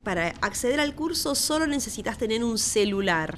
para acceder al curso solo necesitas tener un celular.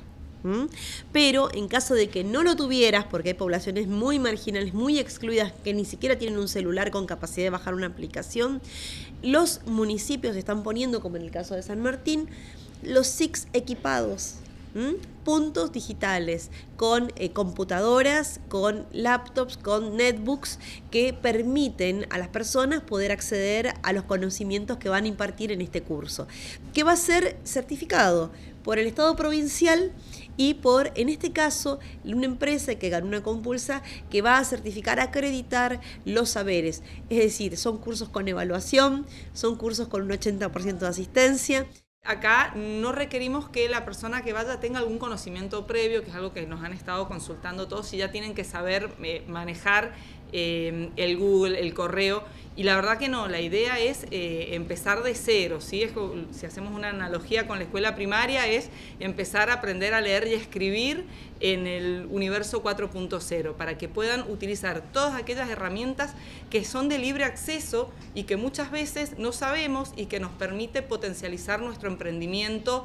Pero en caso de que no lo tuvieras, porque hay poblaciones muy marginales, muy excluidas, que ni siquiera tienen un celular con capacidad de bajar una aplicación, los municipios están poniendo, como en el caso de San Martín, los SICs equipados, puntos digitales con computadoras, con laptops, con netbooks que permiten a las personas poder acceder a los conocimientos que van a impartir en este curso, que va a ser certificado por el Estado provincial y por, en este caso, una empresa que ganó una compulsa que va a certificar, acreditar los saberes. Es decir, son cursos con evaluación, son cursos con un 80% de asistencia. Acá no requerimos que la persona que vaya tenga algún conocimiento previo, que es algo que nos han estado consultando todos, y ya tienen que saber manejar el Google, el correo, y la verdad que no, la idea es empezar de cero, ¿sí? Si hacemos una analogía con la escuela primaria, es empezar a aprender a leer y a escribir en el universo 4.0, para que puedan utilizar todas aquellas herramientas que son de libre acceso y que muchas veces no sabemos y que nos permite potencializar nuestro emprendimiento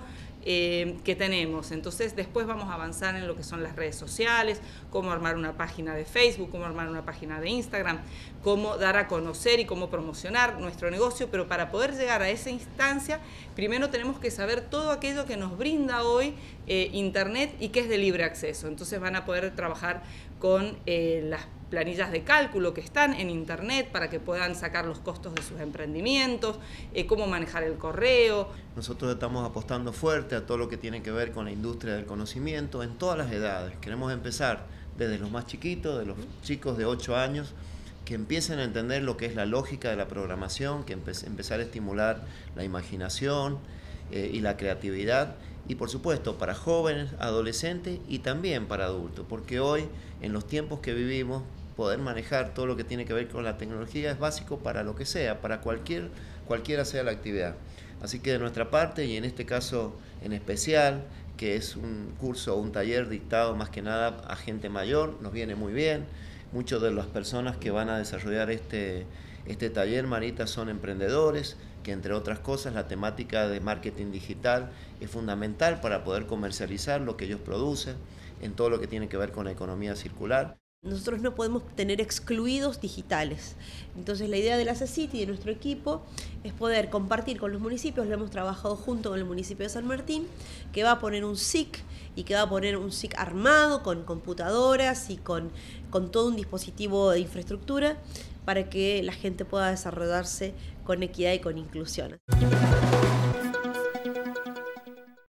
que tenemos. Entonces después vamos a avanzar en lo que son las redes sociales, cómo armar una página de Facebook, cómo armar una página de Instagram, cómo dar a conocer y cómo promocionar nuestro negocio, pero para poder llegar a esa instancia, primero tenemos que saber todo aquello que nos brinda hoy Internet y que es de libre acceso. Entonces van a poder trabajar con las planillas de cálculo que están en Internet para que puedan sacar los costos de sus emprendimientos, cómo manejar el correo. Nosotros estamos apostando fuerte a todo lo que tiene que ver con la industria del conocimiento en todas las edades. Queremos empezar desde los más chiquitos, de los chicos de 8 años, que empiecen a entender lo que es la lógica de la programación, que empezar a estimular la imaginación y la creatividad. Y por supuesto para jóvenes, adolescentes y también para adultos, porque hoy en los tiempos que vivimos poder manejar todo lo que tiene que ver con la tecnología es básico para lo que sea, para cualquiera sea la actividad. Así que de nuestra parte, y en este caso en especial, que es un curso o un taller dictado más que nada a gente mayor, nos viene muy bien. Muchas de las personas que van a desarrollar este taller, Marita, son emprendedores, que entre otras cosas la temática de marketing digital es fundamental para poder comercializar lo que ellos producen en todo lo que tiene que ver con la economía circular. Nosotros no podemos tener excluidos digitales. Entonces la idea de la CECIT y de nuestro equipo es poder compartir con los municipios. Lo hemos trabajado junto con el municipio de San Martín, que va a poner un SIC y que va a poner un SIC armado con computadoras y con todo un dispositivo de infraestructura para que la gente pueda desarrollarse con equidad y con inclusión.